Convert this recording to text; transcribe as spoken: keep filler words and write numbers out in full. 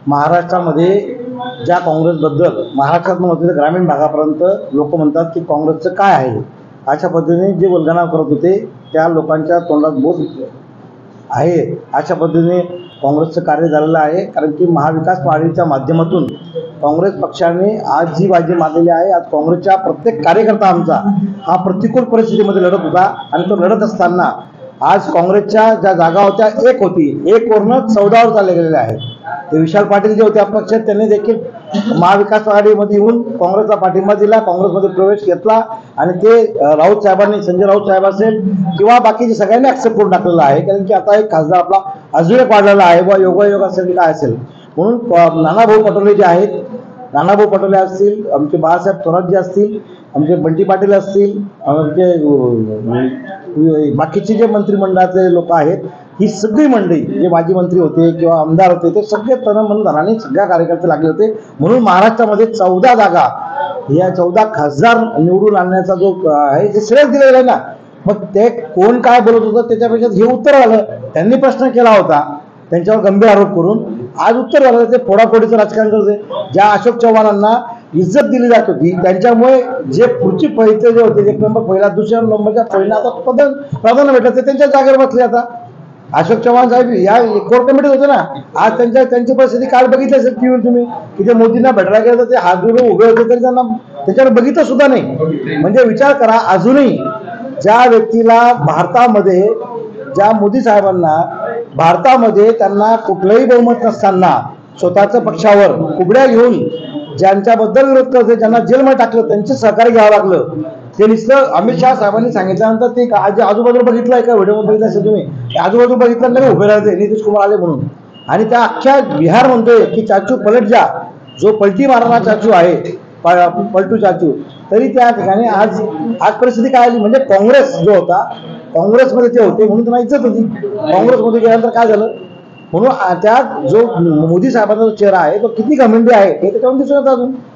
महाराष्ट्रामध्ये ज्या काँग्रेसबद्दल महाराष्ट्रात ग्रामीण भागापर्यंत लोक म्हणतात की काँग्रेसचं काय आहे, अशा पद्धतीने जे वल्गना करत होते त्या लोकांच्या तोंडात बोट आहे, अशा पद्धतीने काँग्रेसचं कार्य झालेलं आहे। कारण की महाविकास आघाडीच्या माध्यमातून काँग्रेस पक्षाने आज जी बाजी मारलेली आहे, आज काँग्रेसच्या प्रत्येक कार्यकर्ता आमचा हा प्रतिकूल परिस्थितीमध्ये लढत होता आणि तो लढत असताना आज काँग्रेसच्या ज्या जागा होत्या एक होती, एक वरून चौदावर चालले गेलेले आहेत। ते विशाल पाटील जे होते अपक्ष, त्यांनी देखील महाविकास आघाडीमध्ये येऊन काँग्रेसचा पाठिंबा दिला, काँग्रेसमध्ये प्रवेश घेतला आणि ते राऊत साहेबांनी, संजय राऊत साहेब असेल किंवा बाकीचे सगळ्यांनी ऍक्सेप्ट करून टाकलेलं आहे। कारण की आता एक खासदार आपला अजून एक वाढलेला आहे व योगायोग असेल की काय असेल, म्हणून नानाभाऊ पटोले जे आहेत, नानाभाऊ पटोले असतील, आमचे बाळासाहेब थोरात असतील, आमचे बंटी पाटील असतील, आमचे बाकीचे जे मंत्रिमंडळातले लोक आहेत, ही सगळी मंडळी जे माजी मंत्री होते किंवा आमदार होते ते सगळे तन मन धनाने सगळ्या कार्यकर्ते लागले होते। म्हणून महाराष्ट्रामध्ये चौदा जागा, या चौदा खासदार निवडून आणण्याचा जो आहे ते श्रेय दिलेलं आहे ना, मग ते कोण काय बोलत होतं त्याच्यापेक्षा हे उत्तर आलं। त्यांनी प्रश्न केला होता त्यांच्यावर गंभीर आरोप करून, आज उत्तर आलं ते फोडाफोडीचं राजकारण करते। ज्या अशोक चव्हाणांना इज्जत दिली जात होती त्यांच्यामुळे जे पुढचे पैसे जे होते, एक नंबर पहिला, दुसऱ्या नंबरच्या पहिला आता पदन प्राधान्य भेटत ते त्यांच्या जागेवर बसले। आता अशोक चव्हाण साहेब या कोर कमिटीत होते ना, आज त्यांच्या त्यांची परिस्थिती काल बघितली असेल टीव्हीवर तुम्ही, की ते मोदींना भेटायला गेलं तर ते हात जोडून उभे होते तरी त्यांना त्याच्यावर बघितलं सुद्धा नाही। म्हणजे विचार करा, अजूनही ज्या व्यक्तीला भारतामध्ये, ज्या मोदी साहेबांना भारतामध्ये त्यांना कुठलंही बहुमत नसताना स्वतःच्या पक्षावर कुबड्या घेऊन ज्यांच्याबद्दल विरोध करते, ज्यांना जेलमध्ये टाकलं, त्यांचे सहकार्य घ्यावं लागलं। ते नुसतं अमित शहा साहेबांनी सांगितल्यानंतर ते आज आजूबाजूला बघितलं आहे का, व्हिडिओ बघितलं असेल तुम्ही, आजूबाजू बघितल्यानंतर उभे राहते नितीश कुमार आले म्हणून, आणि त्या अख्ख्या बिहार म्हणतोय की चाचू पलट जा, जो पलटी मारणारा चाचू आहे, पलटू चाचू, तरी त्या ठिकाणी आज आज परिस्थिती काय आली। म्हणजे काँग्रेस जो होता, काँग्रेसमध्ये ते होते म्हणून त्यांना इज्जत होती, काँग्रेसमध्ये गेल्यानंतर काय झालं, म्हणून त्या जो मोदी साहेबांचा जो चेहरा आहे तो किती घमंडी आहे हे त्याच्यावर दिसून येतं अजून।